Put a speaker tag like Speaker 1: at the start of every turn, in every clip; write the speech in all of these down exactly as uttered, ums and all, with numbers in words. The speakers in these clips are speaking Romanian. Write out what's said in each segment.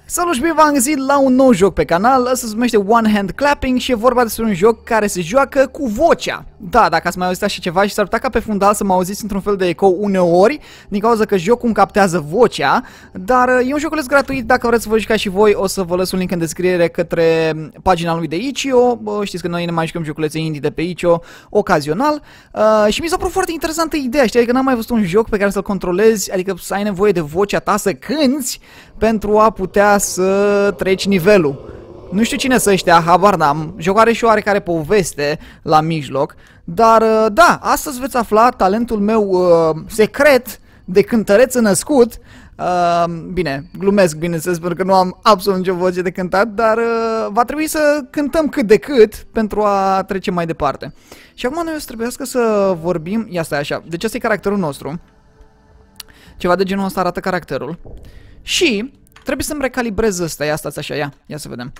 Speaker 1: Salut și bine v-am găsit la un nou joc pe canal. Ăsta se numește One Hand Clapping și e vorba despre un joc care se joacă cu vocea. Da, dacă ați mai auzit așa ceva și s-ar putea ca pe fundal să mă auziți într-un fel de ecou uneori, din cauza că jocul îmi captează vocea, dar e un joculeț gratuit. Dacă vreți să vă jucați și voi, o să vă lăs un link în descriere către pagina lui de Itch.io. Știți că noi ne mai jucăm joculețe indie de pe Itch.io ocazional. Uh, și mi s-a părut foarte interesantă ideea, știi, adică n-am mai văzut un joc pe care să-l controlezi, adică să ai nevoie de vocea ta să cânți pentru a putea să treci nivelul. Nu știu cine să ăștia, habar n-am. Jocul are și oarecare poveste la mijloc. Dar da, astăzi veți afla talentul meu uh, secret de cântăreț născut. Uh, bine, glumesc, bineînțeles, pentru că nu am absolut nicio voce de cântat, dar uh, va trebui să cântăm cât de cât pentru a trece mai departe. Și acum noi o să trebuiască să vorbim. Ia stai așa, deci ăsta e caracterul nostru. Ceva de genul ăsta arată caracterul. Și trebuie să-mi recalibrez ăsta. Ia stați așa, ia, ia să vedem.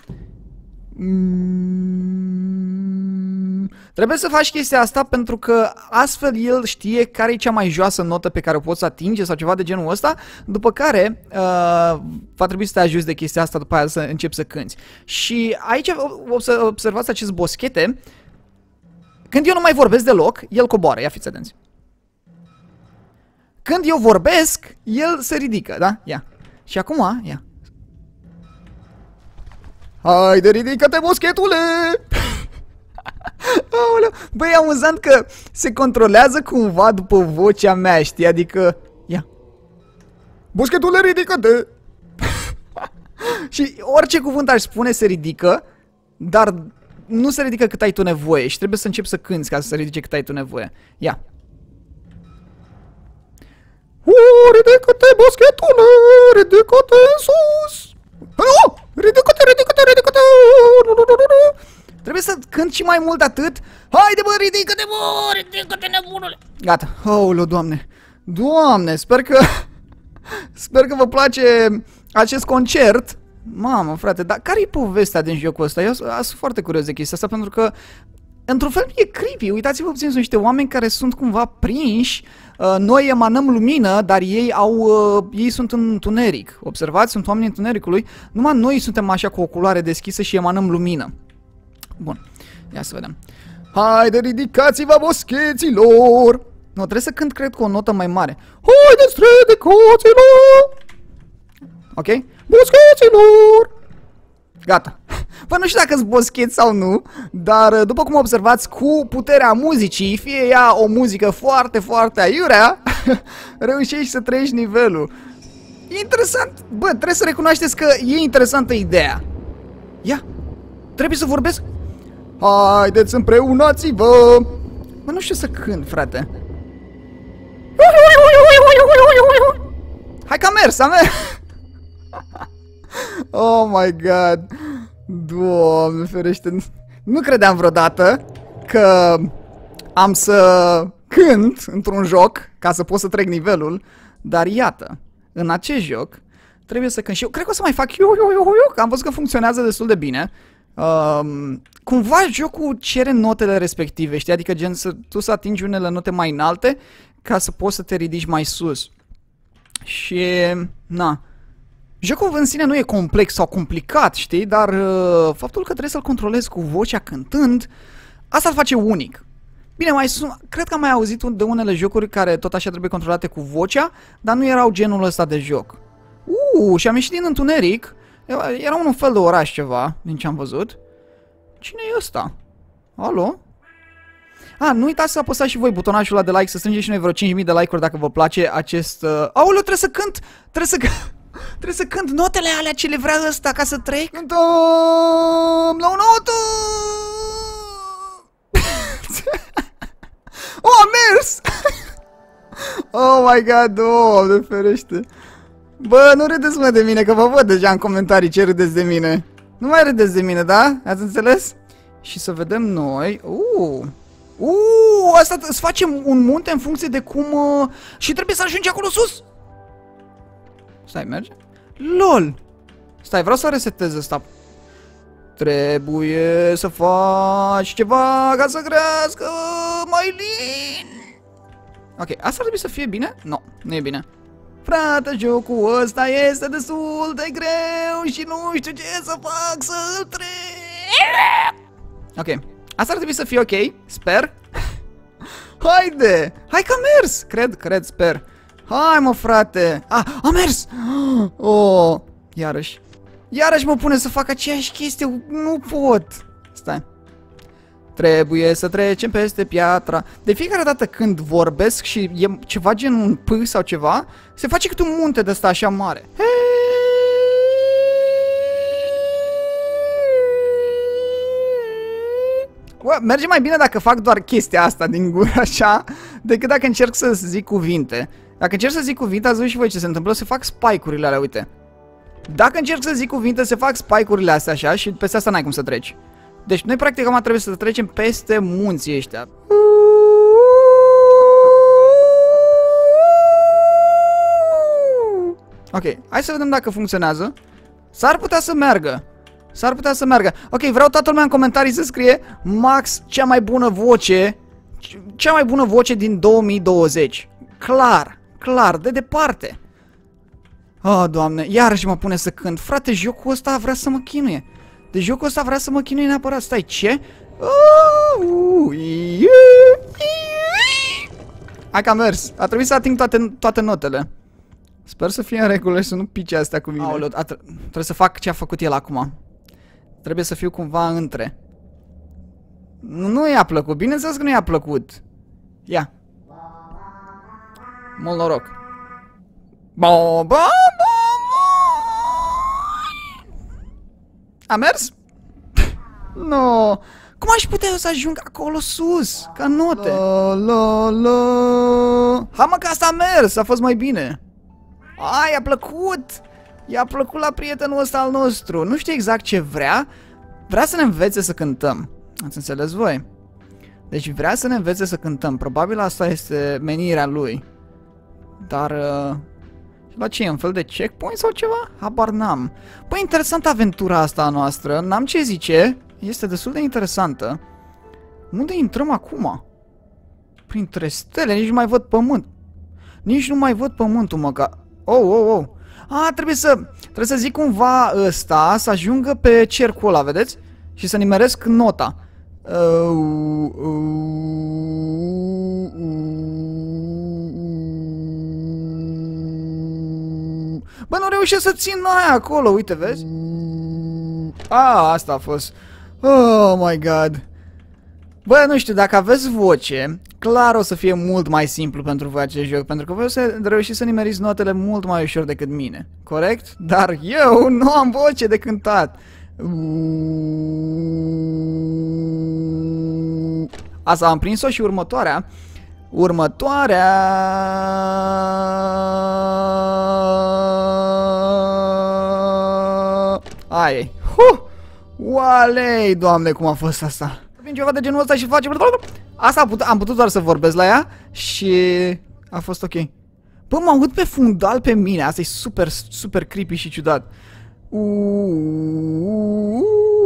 Speaker 1: Mm, trebuie să faci chestia asta pentru că astfel el știe care e cea mai joasă notă pe care o poți atinge sau ceva de genul ăsta. După care uh, va trebui să te ajuți de chestia asta după aia să începi să cânti. Și aici observați acest boschete. Când eu nu mai vorbesc deloc, el coboară, ia fiți atenți. Când eu vorbesc, el se ridică, da? Ia. Și acum, ia. Haide, ridică-te, boschetule! Băi, e amuzant că se controlează cumva după vocea mea, știi? Adică, ia. Boschetule, ridică-te! Și orice cuvânt aș spune se ridică, dar nu se ridică cât ai tu nevoie și trebuie să începi să cânti ca să se ridice cât ai tu nevoie. Ia. Uh, ridică-te, boschetule, ridică-te în sus. Oh, ridică-te, ridică-te, ridică-te. Trebuie să cânt și mai mult de atât. Haide, bă, ridică-te, bă, ridică-te, nebunule. Gata, aoleu, Doamne. Doamne, sper că sper că vă place acest concert. Mamă, frate, dar care-i povestea din jocul ăsta? Eu sunt foarte curios de chestia asta pentru că într-un fel e creepy. Uitați-vă puțin, sunt niște oameni care sunt cumva prinși. Uh, noi emanăm lumină, dar ei au, uh, ei sunt în întuneric. Observați, sunt oameni întunericului. Numai noi suntem așa cu o culoare deschisă și emanăm lumină. Bun, ia să vedem. Haide, ridicați-vă, boscheților! Nu, trebuie să cânt, cred, cu o notă mai mare. Haideți, ridicați-lor! Ok? Boscheților! Gata. Bă, nu știu dacă sunt boscheți sau nu, dar după cum observați, cu puterea muzicii, fie ea o muzică foarte, foarte aiurea, reușești să treci nivelul. E interesant. Bă, trebuie să recunoașteți că e interesantă ideea. Ia, trebuie să vorbesc. Haideți, împreunați-vă. Bă, nu știu să cânt, frate. Hai că a mers, a mers. Oh my god. Doamne ferește. Nu credeam vreodată că am să cânt într-un joc ca să pot să trec nivelul. Dar iată, în acest joc trebuie să cânt și eu. Cred că o să mai fac eu, eu, eu, eu, că am văzut că funcționează destul de bine. um, Cumva jocul cere notele respective, știi? Adică gen să, tu să atingi unele note mai înalte ca să poți să te ridici mai sus. Și na, jocul în sine nu e complex sau complicat, știi, dar uh, faptul că trebuie să-l controlezi cu vocea cântând, asta îl face unic. Bine, mai sunt, cred că am mai auzit de unele jocuri care tot așa trebuie controlate cu vocea, dar nu erau genul ăsta de joc. Uuu, și am ieșit din întuneric, era un fel de oraș ceva, din ce am văzut. Cine e ăsta? Alo? A, nu uitați să apăsați și voi butonașul ăla de like, să strângeți și noi vreo cinci mii de like-uri dacă vă place acest... Uh... Aoleu, trebuie să cânt! Trebuie să cânt! Trebuie să cânt notele alea ce le vrea ăsta ca să trec. Cântăm la o notă. Oh, a mers. Oh my god, Doamne ferește. Bă, nu râdeți, mă, de mine, că vă văd deja în comentarii ce râdeți de mine. Nu mai râdeți de mine, da? Ați înțeles? Și să vedem noi. Uh. Uh, asta îți facem un munte în funcție de cum uh... și trebuie să ajungi acolo sus. Stai, merge? LOL! Stai, vreau să resetez ăsta. Trebuie să faci ceva ca să crească mai lin. Ok, asta ar trebui să fie bine? Nu, no, nu e bine. Frate, jocul ăsta este destul de greu și nu știu ce să fac să-l trec. Ok, asta ar trebui să fie ok, sper. Haide, hai că a mers, cred, cred, sper. Hai mă frate, ah, a mers. Oh, iarăși. Iarăși mă pune să fac aceeași chestie, nu pot. Stai. Trebuie să trecem peste piatra. De fiecare dată când vorbesc și e ceva gen un P sau ceva, se face câte un munte de ăsta așa mare. Bă, merge mai bine dacă fac doar chestia asta din gură așa, decât dacă încerc să zic cuvinte. Dacă încerc să zic cuvinte, ați văzut și voi ce se întâmplă, se fac spike-urile alea, uite. Dacă încerc să zic cuvinte, se fac spike-urile astea așa și peste asta n-ai cum să treci. Deci noi practic acum trebuie să trecem peste munții ăștia. Ok, hai să vedem dacă funcționează. S-ar putea să meargă. S-ar putea să meargă. Ok, vreau toată lumea în comentarii să scrie Max, cea mai bună voce, cea mai bună voce din două mii douăzeci. Clar, clar, de departe. Oh, Doamne, iarăși mă pune să cânt. Frate, jocul ăsta vrea să mă chinuie. Deci jocul ăsta vrea să mă chinuie neapărat. Stai, ce? Hai că a mers. A trebuit să ating toate, toate notele. Sper să fie în regulă și să nu pice astea cu mine. Aoleu, trebuie să fac ce a făcut el acum. Trebuie să fiu cumva între. Nu, nu i-a plăcut. Bineînțeles că nu i-a plăcut. Ia. Mult noroc. Ba, ba, ba, ba. A mers? No. Cum aș putea eu să ajung acolo sus? Ca note. La, la, la. Hai mă că asta a mers. A fost mai bine. Ai, i-a plăcut. I-a plăcut la prietenul ăsta al nostru. Nu știu exact ce vrea. Vrea să ne învețe să cântăm. Ați înțeles voi? Deci vrea să ne învețe să cântăm. Probabil asta este menirea lui. Dar... Uh, la ce e? Un fel de checkpoint sau ceva? Habar n-am. Păi interesantă aventura asta a noastră. N-am ce zice. Este destul de interesantă. Unde intrăm acum? Printre stele. Nici nu mai văd pământ. Nici nu mai văd pământul, mă, ca... Oh, oh, oh. A, trebuie să... Trebuie să zic cumva ăsta să ajungă pe cercul ăla, vedeți? Și să nimeresc nota. Uh, uh, uh, Bă, nu reușesc să țin aia acolo, uite, vezi? A, asta a fost. Oh my god. Bă, nu știu, dacă aveți voce, clar o să fie mult mai simplu pentru voi acest joc, pentru că voi o să reușiți să nimeriți notele mult mai ușor decât mine, corect? Dar eu nu am voce de cântat. Asta am prins-o și următoarea. Următoarea... Aia e. Huh! Oalei, Doamne, cum a fost asta. Vin ceva de genul ăsta și face... Asta am putut, am putut doar să vorbesc la ea și a fost ok. Bă, mă aud pe fundal pe mine. Asta e super, super creepy și ciudat. Uuuu.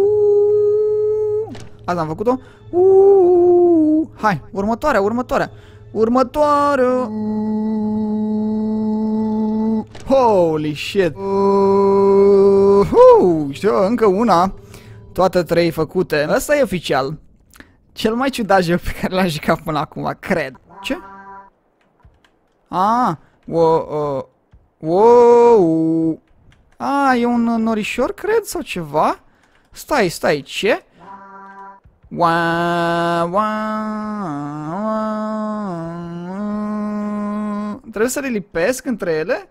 Speaker 1: Asta am făcut-o. Hai, următoarea, următoarea. Următoarea. Holy shit. Uh, știu, încă una. Toate trei făcute. Asta e oficial cel mai ciudat joc pe care l-am jucat până acum, cred. Ce? Ah, wow, wow. Ah, e un norișor, cred, sau ceva? Stai, stai, ce? Wow, wow, wow. Trebuie să le lipesc între ele?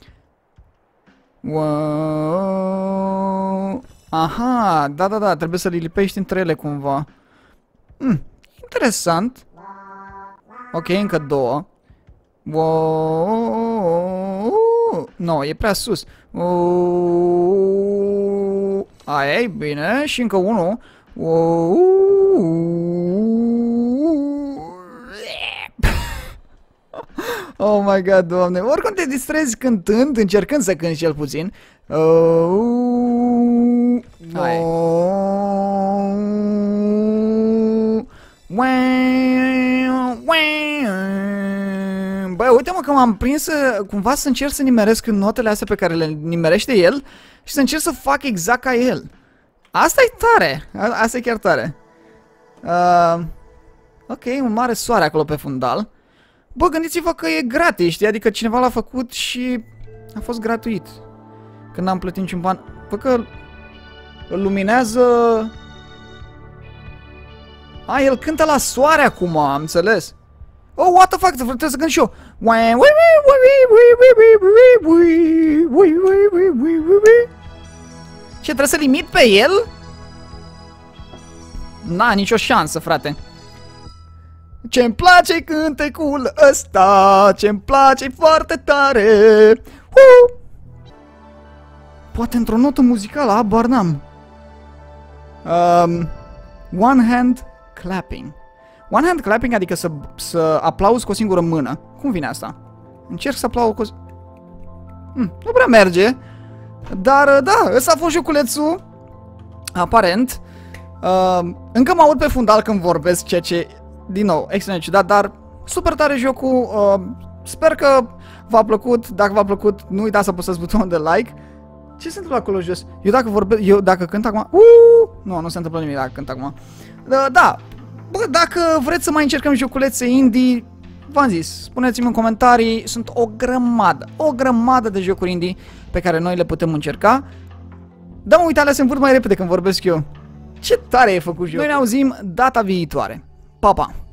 Speaker 1: Wow. Aha, da, da, da, trebuie să le lipești între ele cumva. Hmm, interesant. Ok, încă două. Wow. No, e prea sus. Wow. Aia e bine. Și încă unul. Wow. Oh my god, Doamne. Oricum te distrezi cântând, încercând să cânti cel puțin. Oh. Hai. Bă, uite mă că că m-am prins să, cumva să încerc să nimeresc notele astea pe care le nimerește el și să încerc să fac exact ca el. Asta e tare, a, asta e chiar tare. Uh, ok, un mare soare acolo pe fundal. Bă, gândiți-vă că e gratis, știi? Adică cineva l-a făcut și a fost gratuit. Când n-am plătit niciun ban. Bă, că îl luminează... A, el cântă la soare acum, am înțeles. Oh, what the fuck, trebuie să cânt și eu. Ce, trebuie să limit pe el? Na, nicio șansă, frate. Ce-mi place cântecul ăsta, ce-mi place foarte tare. Uh! Poate într-o notă muzicală, habar n-am. Um, one hand clapping. One hand clapping, adică să, să aplauzi cu o singură mână. Cum vine asta? Încerc să aplaud cu o... Hm, nu prea merge. Dar, da, ăsta a fost joculețul. Aparent. Uh, încă mă aud pe fundal când vorbesc, ceea ce, din nou, extrem de ciudat, dar super tare jocul. Uh, sper că v-a plăcut. Dacă v-a plăcut, nu uitați să apăsați butonul de like. Ce se întâmplă acolo jos? Eu dacă vorbesc, eu dacă cânt acum... Uh, nu, nu se întâmplă nimic dacă cânt acum. Uh, da. Bă, dacă vreți să mai încercăm joculețe indie, v-am zis, spuneți-mi în comentarii, sunt o grămadă, o grămadă de jocuri indie pe care noi le putem încerca. Dar mă uite, alea se învârt mai repede când vorbesc eu. Ce tare e făcut jocul. Noi ne auzim data viitoare. Pa, pa!